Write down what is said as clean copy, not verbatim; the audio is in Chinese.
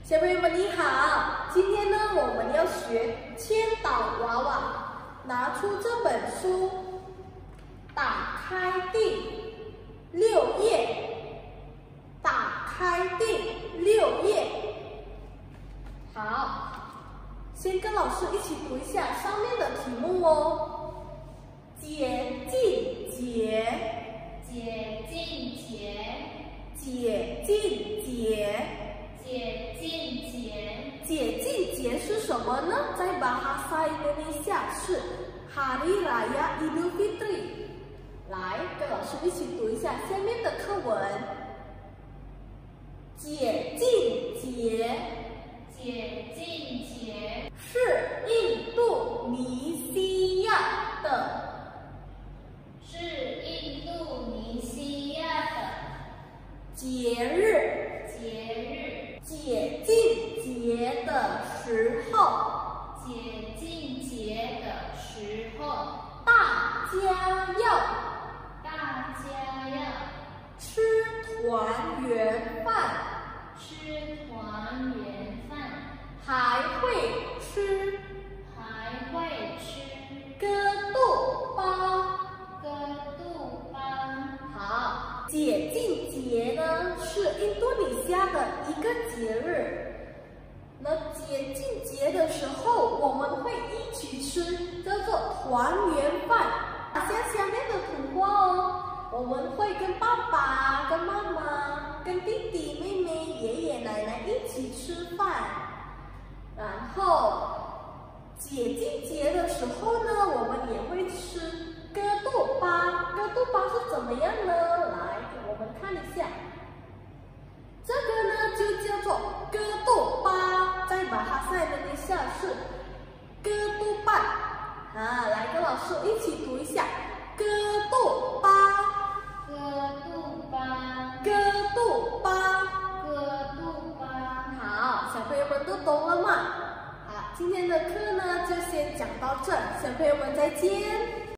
小朋友们你好，今天呢我们要学千岛娃娃。拿出这本书，打开第6页，打开第6页。好，先跟老师一起读一下上面的题目哦。解禁节， 解禁节， 解禁节。 解禁节， 解禁节是什么呢？在bahasa Indonesia 是 Hari Raya Idul Fitri。来，跟老师一起读一下下面的课文。解禁节， 解禁节是印度尼西亚的， 是印度尼西亚的节日。解禁节的时候， 解禁节的时候， 大家要吃团圆饭， 吃团圆饭， 还会吃哥杜巴。好，解禁节呢是印度尼西亚的一个节日。那解禁节的时候，我们会一起吃，叫做团圆饭。像下面的图画哦，我们会跟爸爸、跟妈妈、跟弟弟、妹妹、爷爷奶奶一起吃饭。然后解禁节的时候呢，我们也会吃哥杜巴。哥杜巴是怎么样呢？来，我们看一下。这个呢就叫做哥杜巴，在bahasa Indonesia是哥杜巴。来跟老师一起读一下哥杜巴， 哥杜巴， 哥杜巴。 哥杜巴。 好，小朋友们都懂了吗？好，今天的课呢就先讲到这，小朋友们再见。